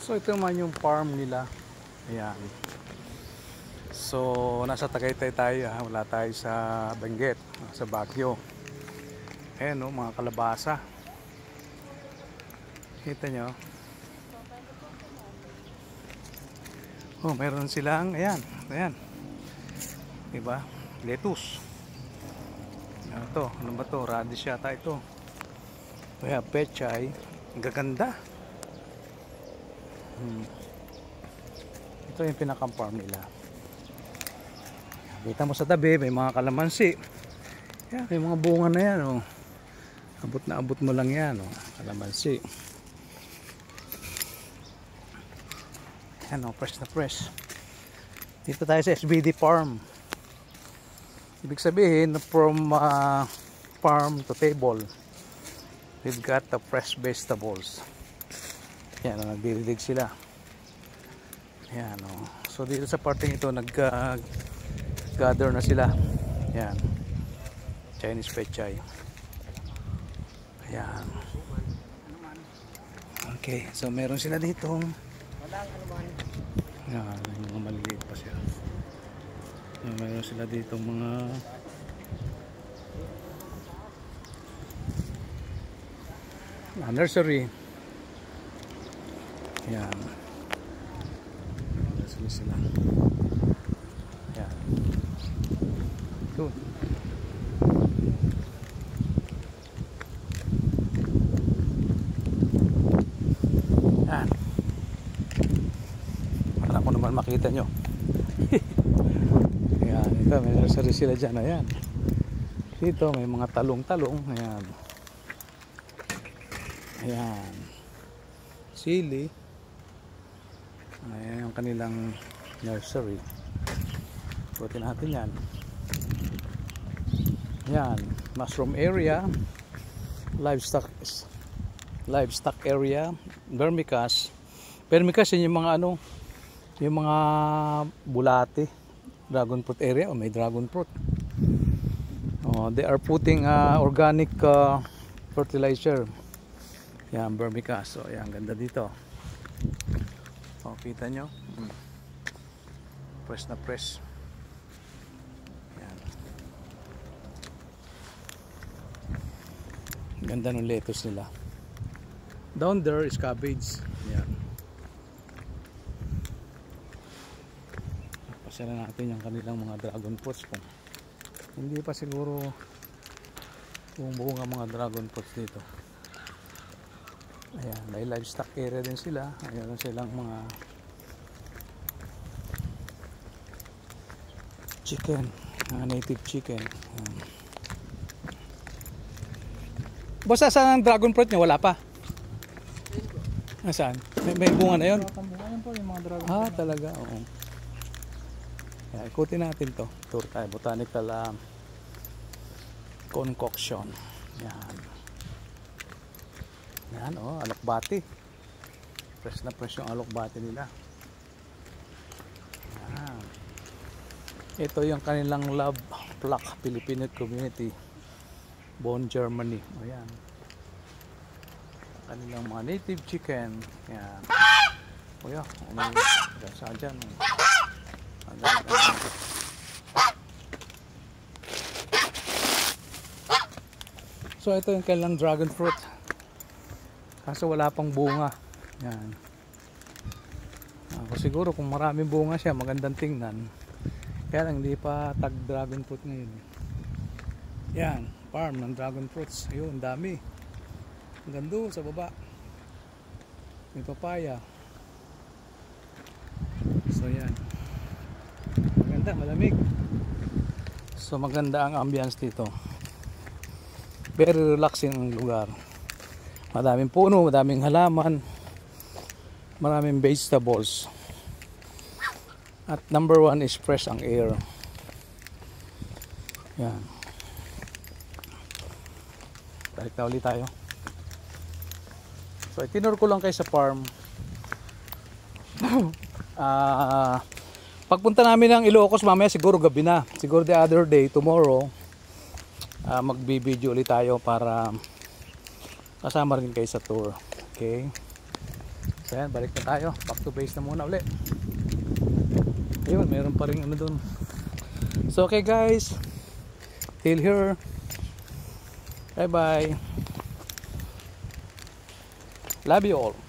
So ito naman yung farm nila. Ayan. So nasa Tagaytay tayo ha. Wala tayo sa Benguet, sa Baguio. Ayan o, mga kalabasa. Kita nyo. Oh, meron silang, ayan, ayan. Diba? Lettuce. Ano to? Ano ba to? Radish yata ito. Kaya pechay. Ang gaganda. Ito yung pinaka-farm nila. Kita mo sa tabi, may mga kalamansi. Yan, may mga bunga na yan. Oh. Abot na abot mo lang yan. Oh. Kalamansi. Yan, oh, fresh na fresh. Dito tayo sa SBD Farm. Ibig sabihin, from farm to table, we've got the fresh vegetables. Yan, oh, nagdidilig sila. Yan, oh. So dito sa parting ito, nag-gather na sila. Yan. Chinese pechay. Ayan. Okay, so meron sila dito. Yan, may mga maliliit pa siya. Meron sila dito mga nursery. Yan. Nursery sila. Yan. Good. Yan. Para ko naman makita nyo. Ayan, ito may nursery sila dyan. Ayan. Dito may mga talong-talong. Ayan. Ayan. Sili. Ayan yung kanilang nursery. Buti natin yan. Ayan. Mushroom area. Livestock area. Vermicast. Vermicast yun yung mga ano, yung mga bulate. Dragon fruit area. Oh, may dragon fruit. Oh, they are putting organic fertilizer. Yan, vermicast. So, yan, ganda dito. O, kita nyo. Fresh na fresh. Yan. Ganda ng lettuce nila. Down there is cabbage. Yan. Pasyalan natin yung kanilang mga dragon fruits. Hindi pa siguro buong mga dragon fruits dito. Ayan, may livestock area din sila. Ayan silang mga chicken, native chicken. Ayan. Basta saan ang dragon fruit niya? Wala pa? Nasaan? May bunga na yun? Talaga, oo. Ayan, ikutin natin to. Tour tayo, botanical concoction. Ayan. Yan, oh, alokbati. Fresh na fresh yung alokbati nila. Yan. Ito yung kanilang Love Plaque Filipino Community, Bonn, Germany. Ayan. Kanilang mga native chicken. Yan. O yan, may gasa dyan. So ito yung kanilang dragon fruit. Kaso wala pang bunga. Yan. Ako siguro kung maraming bunga siya, magandang tingnan. Kaya lang hindi pa tag dragon fruit ngayon. Yan, farm ng dragon fruits. Ayun, dami. Hanggang doon sa baba. May papaya. So yan. Maganda, malamig. So maganda ang ambience dito. Very relaxing ang lugar. Madaming puno, madaming halaman, maraming vegetables. At number one is fresh ang air. Yan. Balik na ulit tayo. So itinur ko lang kayo sa farm. Pagpunta namin ng Ilocos mamaya siguro gabi na. Siguro the other day, tomorrow, magbibideo ulit tayo para kasama rin kayo sa tour. Okay? So yan, balik na tayo. Back to base na muna ulit. Ayun, meron pa rin ano dun. So okay guys, till here. Bye bye. Love you all.